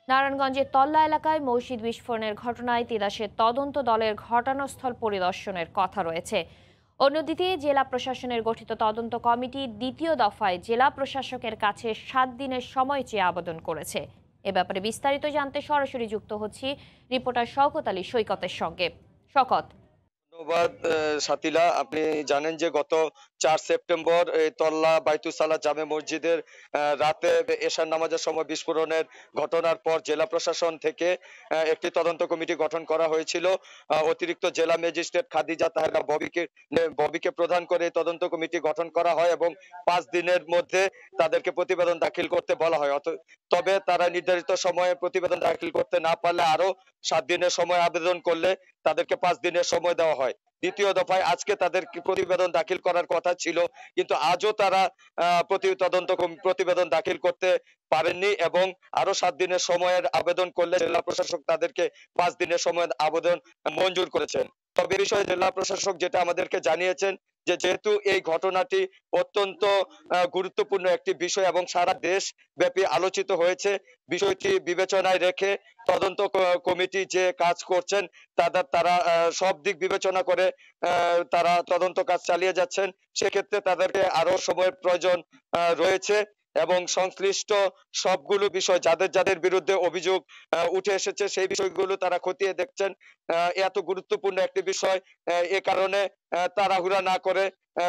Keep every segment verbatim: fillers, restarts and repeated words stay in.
নারায়ণগঞ্জের তল্লা এলাকায় মসজিদ বিস্ফোরণের ঘটনায় তিতাসের তদন্ত দলের ঘটনাস্থল পরিদর্শনের কথা রয়েছে। অন্যদিকে জেলা প্রশাসনের গঠিত তদন্ত কমিটি দ্বিতীয় দফায় জেলা প্রশাসকের কাছে সাত দিনের সময় চেয়ে আবেদন করেছে। এ ব্যাপারে বিস্তারিত জানতে সরাসরি যুক্ত হচ্ছি রিপোর্টার শওকত আলী সৈকতের সঙ্গে। শওকত, ধন্যবাদ সাতিলা। আপনি জানেন যে গত চার সেপ্টেম্বর তল্লা বাইতুসালা জামে মসজিদের রাতে এশার নামাজের সময় বিস্ফোরণের ঘটনার পর জেলা প্রশাসন থেকে একটি তদন্ত কমিটি গঠন করা হয়েছিল। অতিরিক্ত জেলা ম্যাজিস্ট্রেট খাদিজা তাহেরা ববিকে ববিকে প্রধান করে তদন্ত কমিটি গঠন করা হয় এবং পাঁচ দিনের মধ্যে তাদেরকে প্রতিবেদন দাখিল করতে বলা হয়। তবে তারা নির্ধারিত সময়ে প্রতিবেদন দাখিল করতে না পারলে আরো সাত দিনের সময় আবেদন করলে তাদেরকে পাঁচ দিনের সময় দেওয়া হয়। দ্বিতীয় দফায় আজকে তাদের প্রতিবেদন দাখিল করার কথা ছিল, কিন্তু আজও তারা প্রতি তদন্ত প্রতিবেদন দাখিল করতে পারেননি এবং আরো সাত দিনের সময়ের আবেদন করলে জেলা প্রশাসক তাদেরকে পাঁচ দিনের সময়ের আবেদন মঞ্জুর করেছেন। তবে এই বিষয়ে জেলা প্রশাসক যেটা আমাদেরকে জানিয়েছেন যে যেহেতু এই ঘটনাটি অত্যন্ত গুরুত্বপূর্ণ একটি বিষয় এবং সারা দেশ ব্যাপী আলোচিত হয়েছে, বিষয়টি বিবেচনায় রেখে তদন্ত কমিটি যে কাজ করছেন তাদের তারা সব দিক বিবেচনা করে তারা তদন্ত কাজ চালিয়ে যাচ্ছেন। সেক্ষেত্রে তাদেরকে আরো সময়ের প্রয়োজন রয়েছে এবং সংশ্লিষ্ট সবগুলো বিষয় যাদের যাদের বিরুদ্ধে অভিযোগ উঠে এসেছে সেই বিষয়গুলো তারা খতিয়ে দেখছেন। এত গুরুত্বপূর্ণ একটি বিষয়, এ কারণে তাড়াহুড়া না করে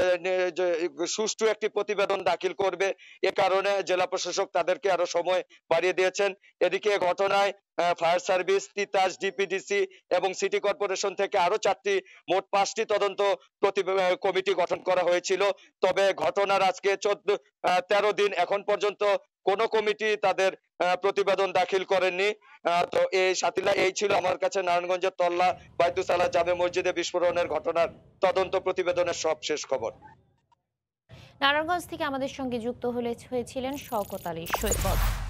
সুষ্ঠু একটি প্রতিবেদন দাখিল করবে, এ কারণে জেলা প্রশাসক তাদেরকে আরো সময় বাড়িয়ে দিয়েছেন। এদিকে ঘটনায় ফায়ার সার্ভিস, তিতাস, ডিপিডিসি এবং সিটি কর্পোরেশন থেকে আরো চারটি মোট পাঁচটি তদন্ত কমিটি গঠন করা হয়েছিল। তবে ঘটনার আজকে চোদ্দ তেরো দিন এখন পর্যন্ত কোন কমিটি তাদের প্রতিবেদন দাখিল করেননি। তো এই সাতিলা, এই ছিল আমার কাছে নারায়ণগঞ্জের তল্লা বাইতুসালা জামে মসজিদে বিস্ফোরণের ঘটনার তদন্ত প্রতিবেদনের সব শেষ খবর। নারায়ণগঞ্জ থেকে আমাদের সঙ্গে যুক্ত হয়েছিলেন শওকত আলী সৈকত।